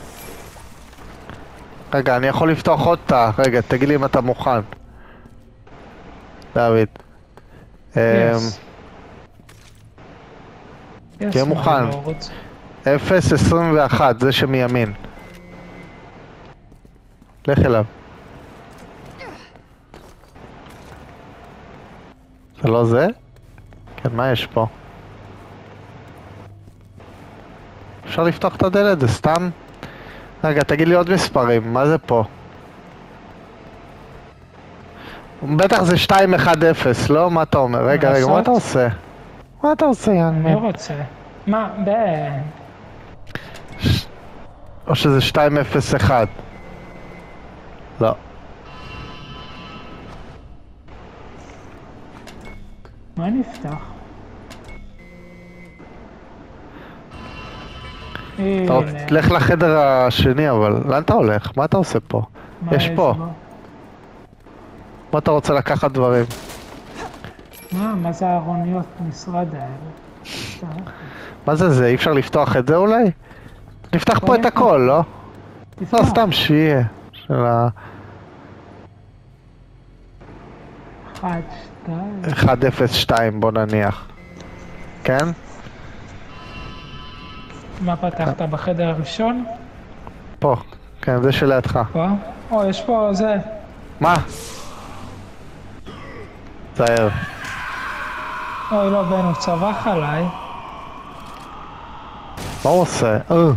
רגע, אני יכול לפתוח עוד תא. רגע, תגיד לי אם אתה מוכן. דוד. אמ, Yes. Yes, תהיה my מוכן. lord. אפס עשרים ואחת, זה שמימין. לך אליו. זה לא זה? כן, מה יש פה? אפשר לפתוח את הדלת, זה סתם? רגע, תגיד לי עוד מספרים, מה זה פה? בטח זה שתיים אחת אפס, לא? מה אתה אומר? רגע, רגע, מה אתה עושה? מה אתה עושה, אני יאנמי? רוצה. מה? בן. או שזה שתיים אפס אחת? לא. מה נפתח? אתה רוצה- הנה. לך לחדר השני, אבל לאן אתה הולך? מה אתה עושה פה? מה יש פה. בו? מה אתה רוצה לקחת דברים? מה? מה זה הארוניות משרד האלה? מה זה זה? אי אפשר לפתוח את זה אולי? נפתח פה בוא את נפתח. הכל, לא? תפתח. לא, סתם שיהיה. של ה... אחת, שתיים. אחת אפס שתיים בוא נניח. כן? מה פתחת? בחדר הראשון? פה. כן, זה שלידך. פה? או, יש פה זה. מה? זהר. אוי, לא, בן, הוא צווח עליי. מה הוא עושה? אה.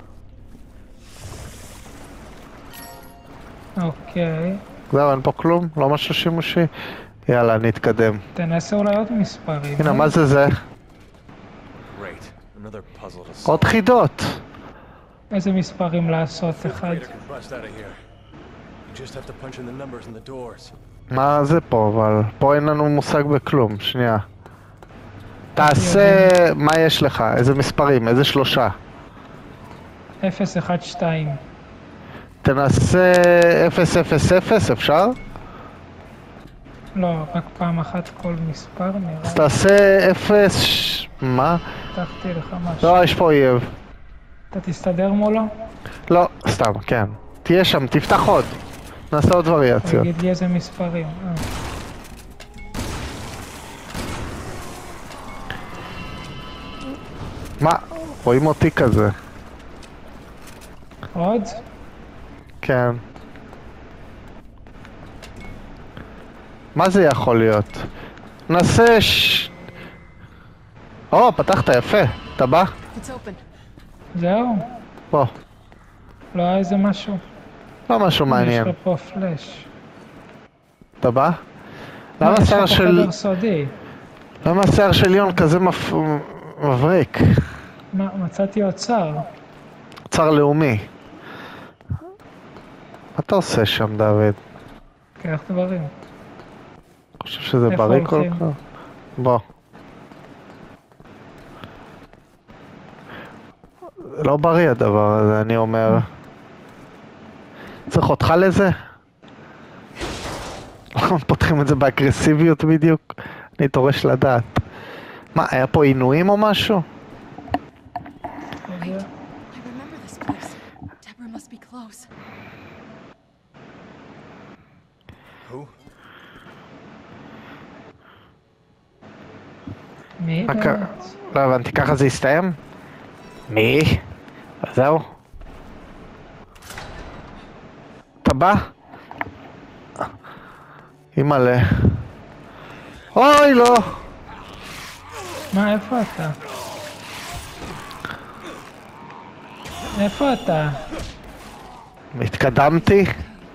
אוקיי. זהו, אין פה כלום? לא משהו שימושי? יאללה, נתקדם. תנסה אולי עוד מספרים. הנה, מה זה זה? Great. Another puzzle to solve. עוד חידות. איזה מספרים לעשות? Fifth אחד. grader can bust out of here. You just have to punch in the numbers in the doors. מה זה פה, אבל? פה אין לנו מושג בכלום, שנייה. תעשה... מה יש לך? איזה מספרים? איזה שלושה? אפס, אחד, שתיים. תנסה אפס אפס אפס, אפשר? לא, רק פעם אחת כל מספר נראה. אז תעשה אפס... מה? פתחתי לך משהו. לא, יש פה אויב. אתה תסתדר מולו? לא, סתם, כן. תהיה שם, תפתח עוד. נעשה עוד וריאציות. תגיד לי איזה מספרים. אה. מה? רואים אותי כזה. עוד? כן. מה זה יכול להיות? נעשה ש... או, פתחת יפה. אתה בא? It's open. זהו? בוא. לא היה איזה משהו? לא משהו מעניין. יש לך פה פלאש. אתה בא? מה, למה יש לך השיער פה של... חדר סודי? למה השיער של יון כזה מפ... מבריק? מה, מצאתי אוצר. אוצר לאומי. אתה עושה שם, דוד? קח דברים. אני חושב שזה איפה בריא כל הולכים? כך. בוא. לא בריא הדבר הזה, אני אומר. צריך אותך לזה? פותחים את זה באגרסיביות בדיוק? אני דורש לדעת. מה, היה פה עינויים או משהו? I remember this place. Deborah must be close. Who? מי? מה קרה? לא הבנתי, ככה זה הסתיים? מי? זהו? אתה בא? אימא'לה. אוי, לא! מה, איפה אתה? איפה אתה? התקדמתי?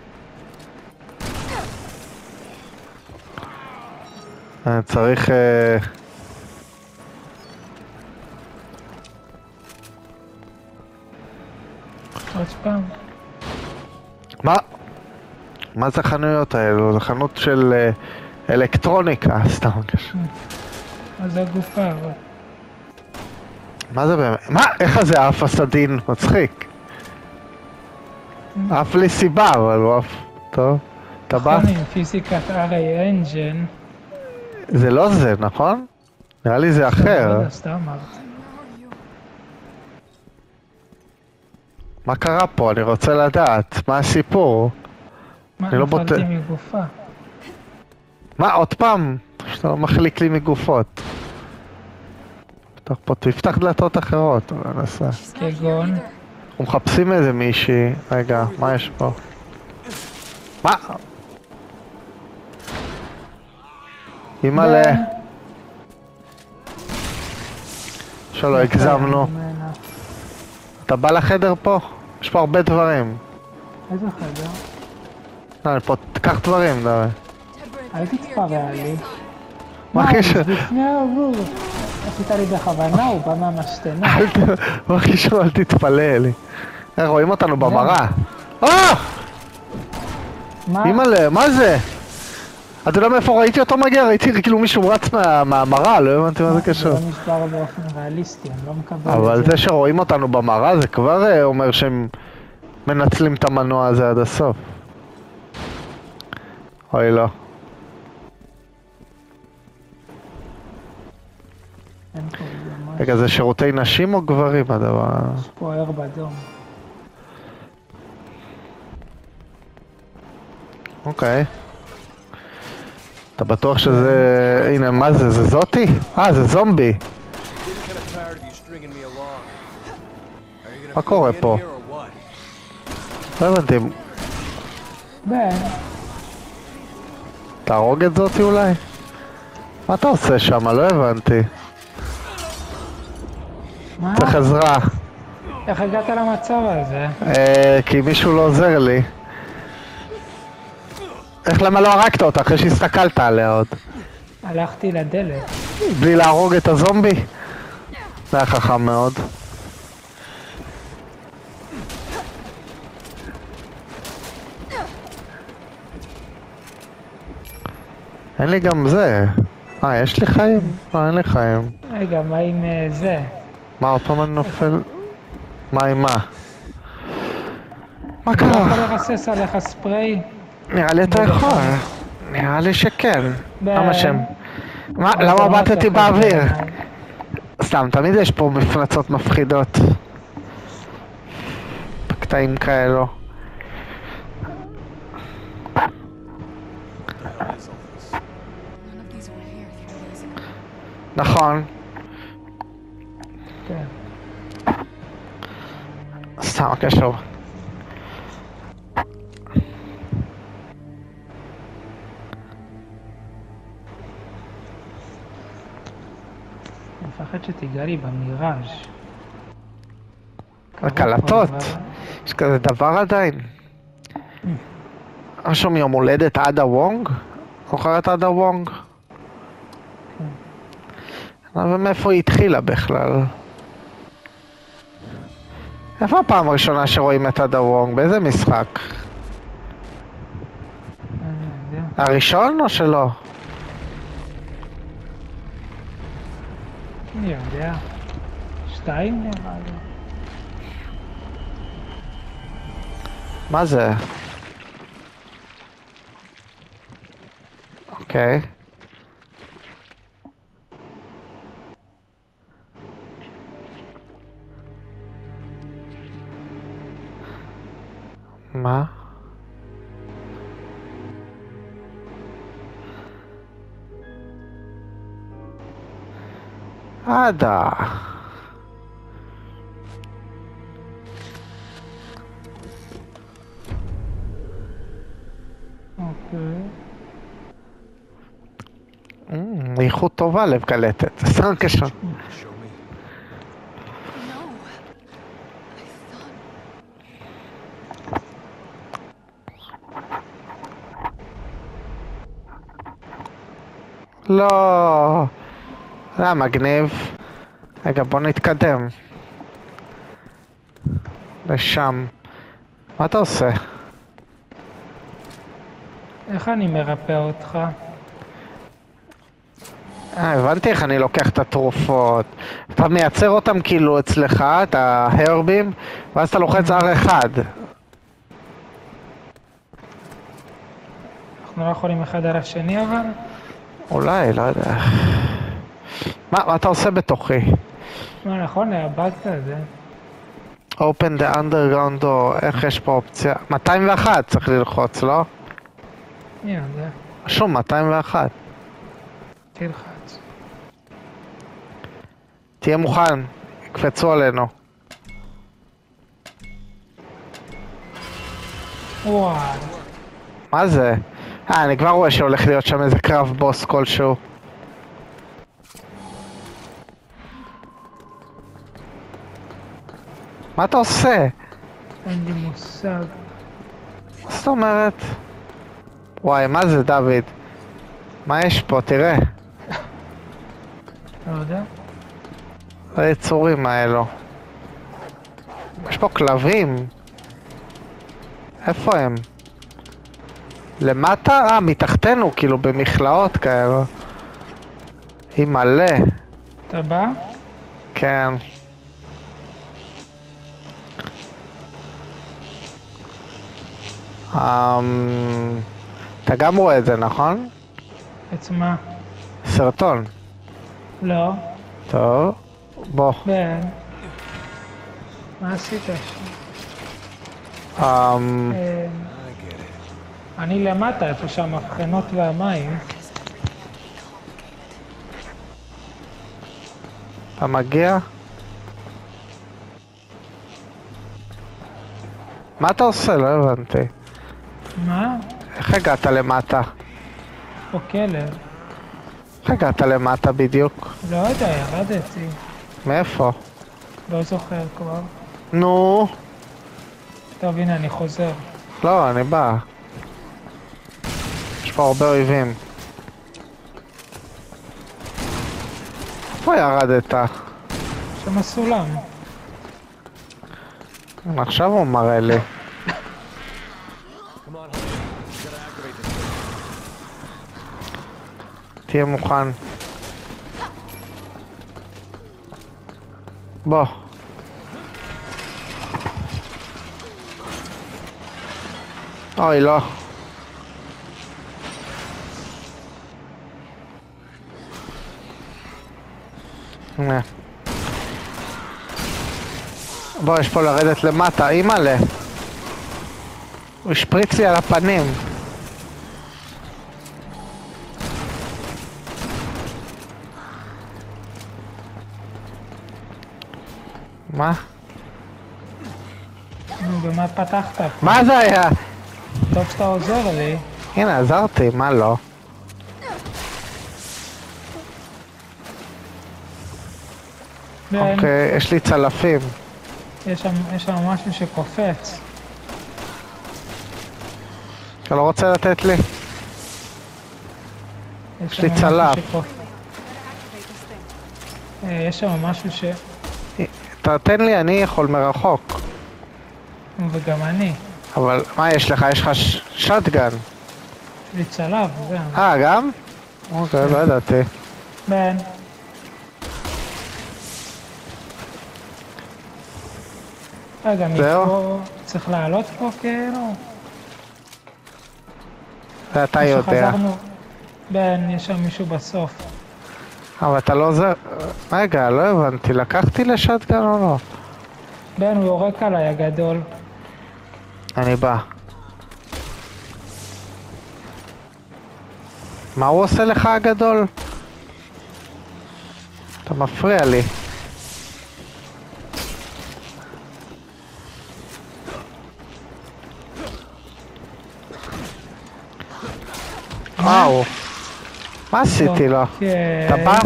אני צריך... אה, עוד פעם. מה? מה זה החנויות האלו? זה חנות של אה, אלקטרוניקה, סתם קשה. אז הגופה, אבל... מה זה באמת? מה? איך זה עף הסדין? מצחיק. עף לי סיבה, אבל הוא עף... טוב. אתה בא? נכון, עם פיזיקת אר איי אנג'ן. זה לא זה, נכון? נראה לי זה לא אחר. יודע, סתם אמרת. Where are you? מה קרה פה? אני רוצה לדעת. מה הסיפור? מה, אני לא בוט- נפלתי מגופה. מה, עוד פעם? שאתה לא מחליק לי מגופות. פתח פה, תפתח דלתות אחרות, אבל ננסה. She's not here כגון? either. אנחנו מחפשים איזה מישהי. רגע, מה יש פה? מה? אימא'לה. שלא הגזמנו. ממנה. אתה בא לחדר פה? יש פה הרבה דברים. איזה חדר? לא, אני פה, תקח דברים, דבר. Deborah, אל if you're here, תתפרע give me לי. a sign. מה הקשר? לפני העבור. עשית לי בכוונה, הוא בא מהמשתנה. אל ת... מה הקשר? אל תתפלא לי. אה, רואים אותנו במראה. אה! מה? אימא'לה, מה זה? אתה יודע מאיפה ראיתי אותו מגיע? ראיתי כאילו מישהו רץ מה- מהמראה, לא הבנתי מה זה קשור. זה לא נשבר באופן ריאליסטי, אני לא מקבל אבל את זה. זה שרואים אותנו במראה זה כבר אה, אומר שהם מנצלים את המנוע הזה עד הסוף. אוי לא. אין פה איזה משהו. רגע, זה שירותי נשים או גברים הדבר? יש פה ער באדום. אוקיי. אתה בטוח שזה... הנה, מה זה? זה זאתי? אה, זה זומבי. Getting kind of tired of you stringing me along. Are you gonna מה fill קורה me in פה? here or what? לא הבנתי. בן, תהרוג את זאתי אולי? מה אתה עושה שם? לא הבנתי. מה? צריך עזרה. איך הגעת למצב הזה? אה, כי מישהו לא עוזר לי. איך למה לא הרגת אותה אחרי שהסתכלת עליה עוד? הלכתי לדלת. בלי להרוג את הזומבי? זה היה חכם מאוד. אין לי גם זה. אה, יש לי חיים? לא, אין לי חיים. רגע, מה עם אה, זה? מה, עוד פעם אני נופל? מה עם מה? מה אתה לא יכול קרה? לרסס עליך ספרי? נראה לי אתה יכול. נראה לי שכן. ב- למה שם? מה, אבל למה זה לא באתי מצליח באוויר? בעיניי. סתם, תמיד יש פה מפלצות מפחידות. בקטעים כאלו. None of these were here three days ago. נכון. כן. סתם, קשור. אני מפחד שתיגע לי במיראז'. הקלטות. יש כזה דבר עדיין. משהו מיום הולדת עדה וונג? זוכרת עדה וונג? אבל מאיפה היא התחילה בכלל? איפה הפעם הראשונה שרואים את עדה וונג? באיזה משחק? הראשון או שלא? אני יודע. שתיים נראה לי. מה זה? אוקיי. מה? עדה. אוקיי. אמ, איכות טובה לב קלטת. סתם קשור. Show me. No. I thought. לא. זה היה מגניב. רגע, בוא נתקדם. לשם. מה אתה עושה? איך אני מרפא אותך? אה, הבנתי איך אני לוקח את התרופות. אתה מייצר אותם כאילו אצלך, את ההרבים, ואז אתה לוחץ אר אחד. אנחנו לא יכולים אחד על השני אבל? אולי, לא יודע. מה, מה אתה עושה בתוכי? מה נכון, הבאגת את זה. Open the underground door, איך יש פה אופציה? מאתיים ואחת צריך ללחוץ, לא? אני יודע. שום, מאתיים ואחת. תלחץ. תהיה מוכן, יקפצו עלינו. וואי. מה זה? אה, אני כבר רואה שהולך להיות שם איזה קרב בוס כלשהו. מה אתה עושה? אין לי מושג. מה זאת אומרת? וואי, מה זה דוד? מה יש פה? תראה. לא יודע. היצורים האלו. יש פה כלבים. איפה הם? למטה? אה, מתחתנו, כאילו במכלאות כאלו. היא מלא. אתה בא? כן. אממ... אתה גם רואה את זה, נכון? את מה? סרטון. לא. טוב. בוא. בן. מה עשית שם? אממ... אה, I get it. אני למטה, איפה שהמבחנות והמים. אתה מגיע? מה אתה עושה? לא הבנתי. מה? איך הגעת למטה? פה כלב. איך הגעת למטה בדיוק? לא יודע, ירדתי. מאיפה? לא זוכר כבר. נו. טוב, הנה, אני חוזר. לא, אני בא. יש פה הרבה אויבים. איפה ירדת? שם הסולם. עכשיו הוא מראה לי. Come on, honey. You gotta activate this thing. תהיה מוכן. בוא. אוי, לא. הנה. בוא, יש פה לרדת למטה, אימא'לה. הוא השפריץ לי על הפנים. מה? נו, במה פתחת? מה זה היה? טוב שאתה עוזר לי. הנה, עזרתי, מה לא? בן, אוקיי, יש לי צלפים. יש שם, יש שם משהו שקופץ. אתה לא רוצה לתת לי? יש לי שם צלף. משהו שקופ- אה, יש שם משהו ש... תתן לי, אני יכול מרחוק. וגם אני. אבל מה יש לך? יש לך ש- שטגן. לי צלב, גם. אה, גם? אוקיי, לא ידעתי. בן. רגע, זהו? מפה צריך לעלות פה כאילו? זה אתה או יודע. שחזרנו- בן, יש שם מישהו בסוף. אבל אתה לא זה... רגע, לא הבנתי, לקחתי לשטגן או לא? בן, הוא יורק עליי הגדול. אני בא. מה הוא עושה לך הגדול? אתה מפריע לי. וואו. מה עשיתי לו? אוקיי. אתה בא?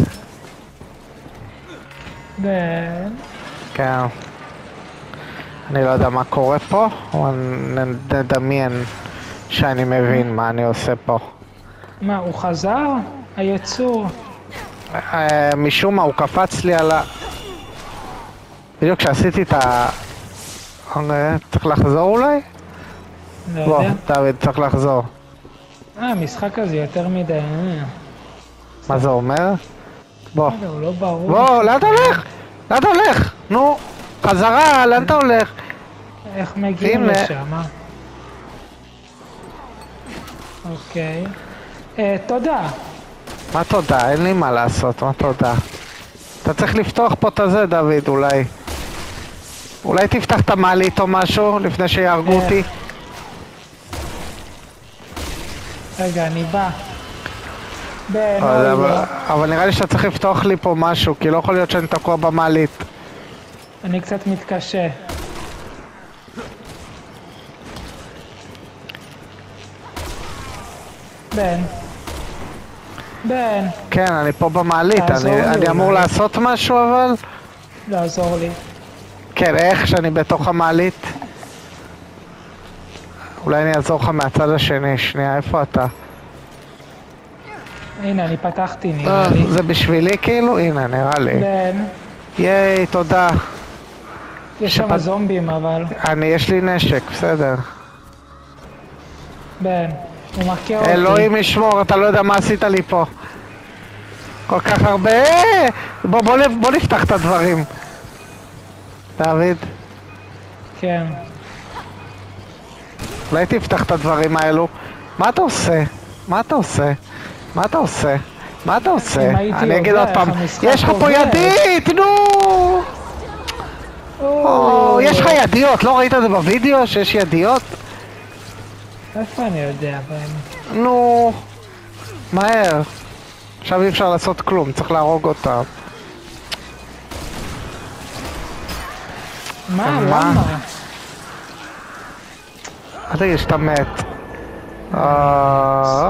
בן. כן. אני לא יודע מה קורה פה, אבל נ- נדמיין שאני מבין מה אני עושה פה. מה, הוא חזר? היצור. אה, משום מה הוא קפץ לי על ה... בדיוק כשעשיתי את ה... אה, צריך לחזור אולי? לא בוא, יודע. דוד, צריך לחזור. אה, המשחק הזה יותר מדי. אה. מה זה אומר? בוא. רגע, הוא לא ברור. בוא, לאן אתה הולך? לאן אתה הולך? נו, חזרה, לאן אתה הולך? איך מגיעים הנה. לשם? אה? אוקיי. אה, תודה. מה תודה? אין לי מה לעשות, מה תודה? אתה צריך לפתוח פה את הזה, דוד, אולי. אולי תפתח את המעלית או משהו לפני שיהרגו אה. אותי? רגע, אני בא. בן, אבל, אוי, אבל, לא. אבל נראה לי שאתה צריך לפתוח לי פה משהו, כי לא יכול להיות שאני תקוע במעלית. אני קצת מתקשה. בן. בן, כן, אני פה במעלית, תעזור אני, לי אני אמור אולי. לעשות משהו אבל? לעזור לי. כן, איך שאני בתוך המעלית? אולי אני אעזור לך מהצד השני, שנייה, איפה אתה? הנה, אני פתחתי, אה, נראה לי. זה בשבילי כאילו? הנה, נראה לי. בן, ייי, תודה. יש שם שפת- זומבים, אבל... אני, יש לי נשק, בסדר. בן, הוא מכה אותי. אלוהים ישמור, אתה לא יודע מה עשית לי פה. כל כך הרבה... אה, בוא, בוא, נ- בוא נפתח את הדברים. דוד, כן. אולי תפתח את הדברים האלו. מה אתה עושה? מה אתה עושה? מה אתה עושה? מה אתה עושה? אם הייתי אני אגיד יודע עוד איך פעם, המשחק יש לך פה עובד. ידית, נו! או, יש לך ידיות, לא ראית את זה בווידאו שיש ידיות? איפה אני יודע, בן? נו, מהר. עכשיו אי אפשר לעשות כלום, צריך להרוג אותם. מה? מה? למה? אל תגיד שאתה מת. אה,